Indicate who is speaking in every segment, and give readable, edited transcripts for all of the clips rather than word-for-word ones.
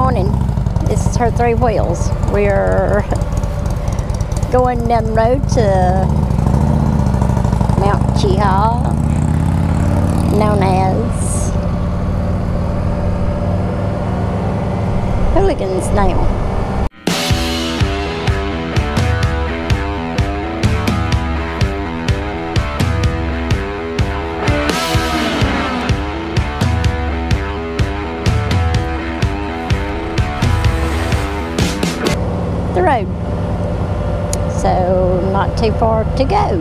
Speaker 1: morning. This is her three wheels. We're going down the road to Mount Cheehaw, known as Hooligans now. The road, so not too far to go.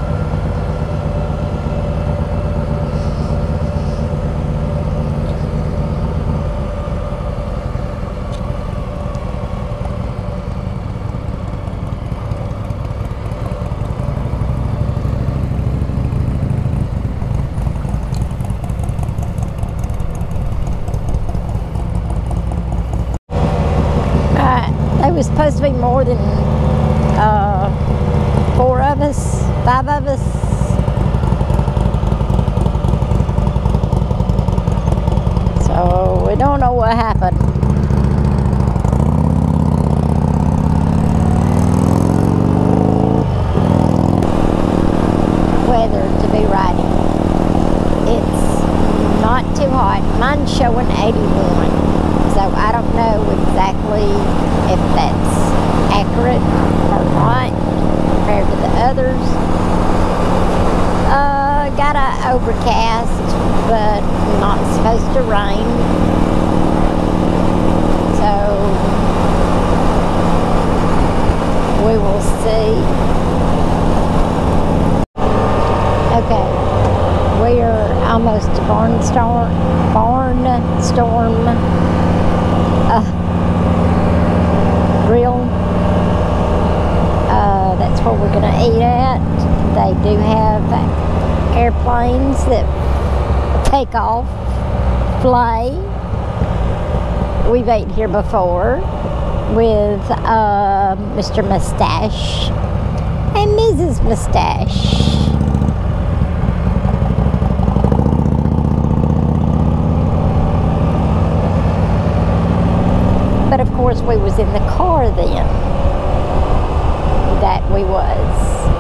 Speaker 1: There was supposed to be more than 4 of us, 5 of us. So we don't know what happened. Weather to be riding. It's not too hot. Mine's showing 81. So I don't know exactly if that's accurate or not compared to the others. Got a overcast, but not supposed to rain. So we will see. Okay, we are almost to Barnstorm. Grill. That's where we're gonna eat at. They do have airplanes that take off, fly. We've ate here before with Mr. Mustache and Mrs. Mustache. But of course we was in the car then. That we was.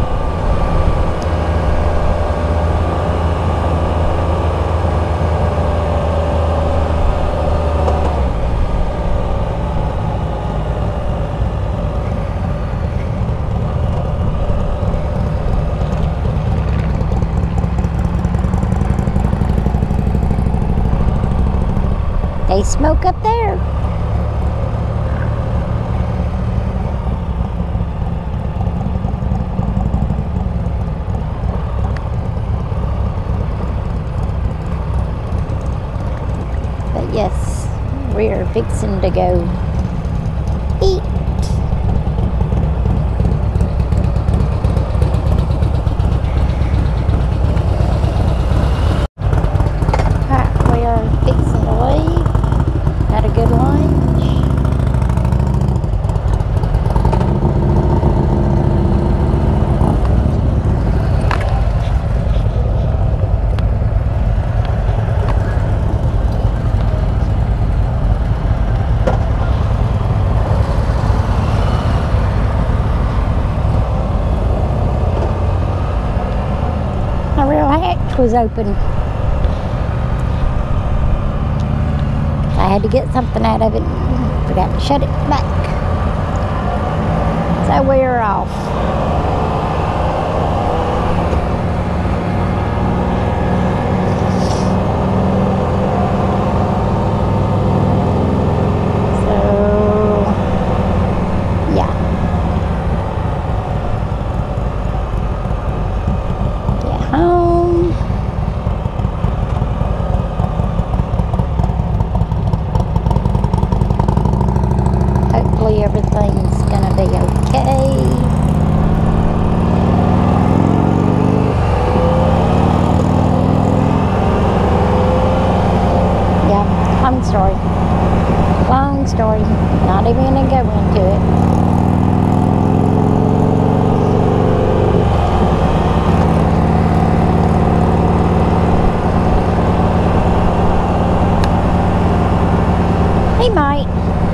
Speaker 1: They smoke up there. Yes, we're fixing to go eat. Alright, we are fixing to leave. Had a good lunch. Was open. I had to get something out of it. Forgot to shut it back. So we're off. Everything's gonna be okay. Yeah, long story. Long story. Not even gonna go into it. He might.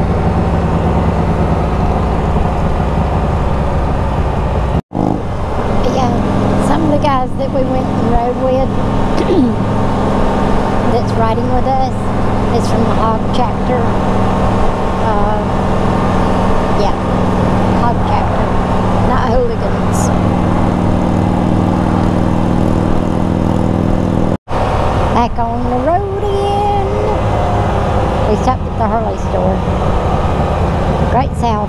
Speaker 1: riding with us is from the Hog chapter. Yeah, Hog chapter, not hooligans. Back on the road again. We stopped at the Harley store. Great South.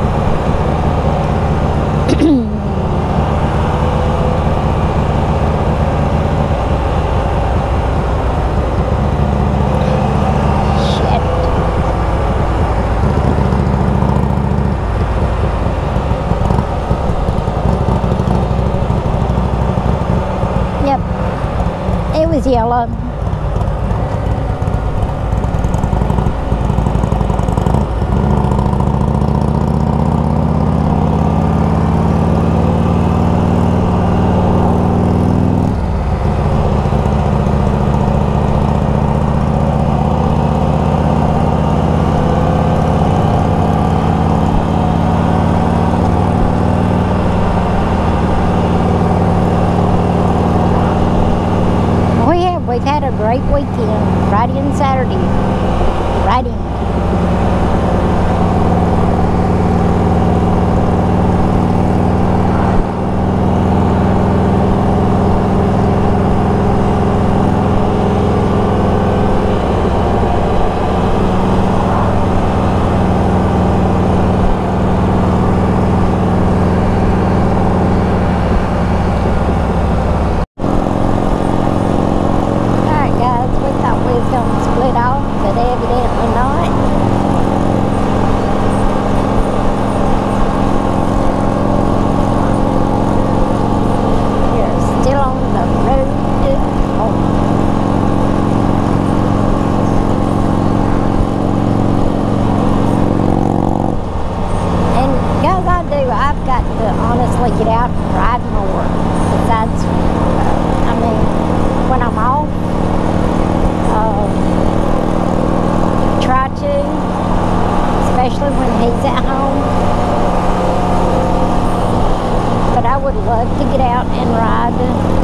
Speaker 1: Yellow. We've had a great weekend, Friday and Saturday, riding. Get out and ride more. Besides, I mean, when I'm off, try to, especially when he's at home. But I would love to get out and ride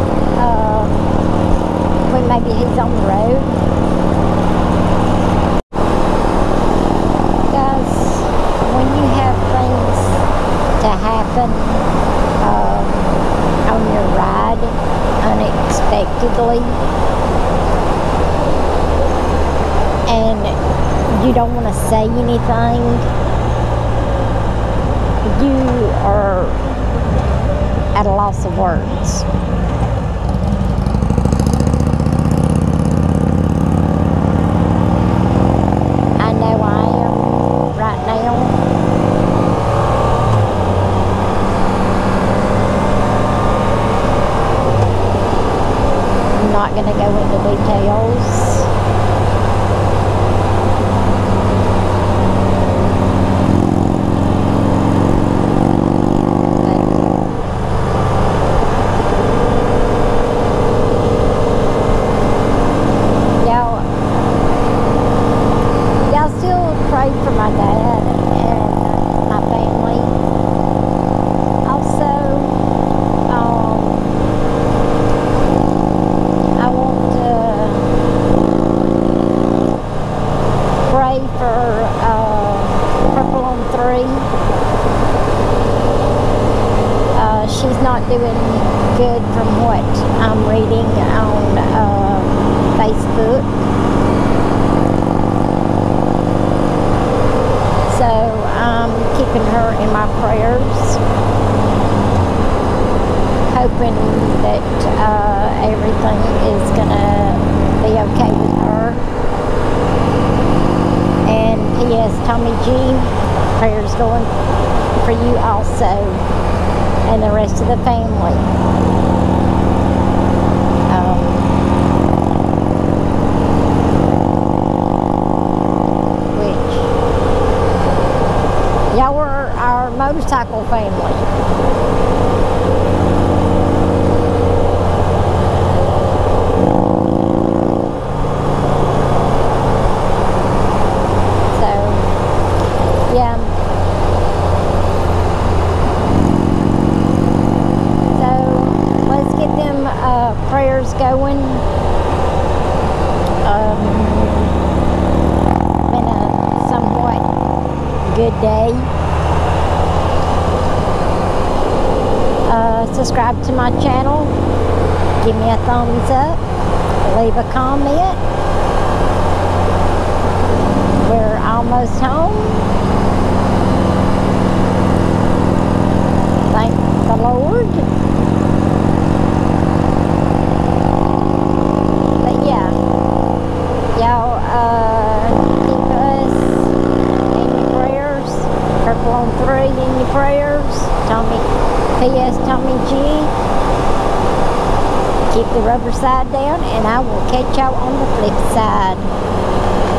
Speaker 1: when maybe he's on the road. Because when you have things to happen on your ride unexpectedly, and you don't want to say anything, you are at a loss of words. I know I am right now. Not going to go into details. Y'all still pray for my dad and my family. Also, I want to pray for Purple on 3. She's not doing good from what I'm reading on Facebook. So I'm keeping her in my prayers, hoping that everything is gonna be okay with her. And P.S. Tommy G, prayers going for you also, and the rest of the family. Y'all were our motorcycle family. Prayers going. good day. Subscribe to my channel. Give me a thumbs up. Leave a comment. We're almost home. Thank the Lord. But yeah, y'all keep us in your prayers. Purple on 3 in your prayers. P.S. Tommy G. Keep the rubber side down, and I will catch y'all on the flip side.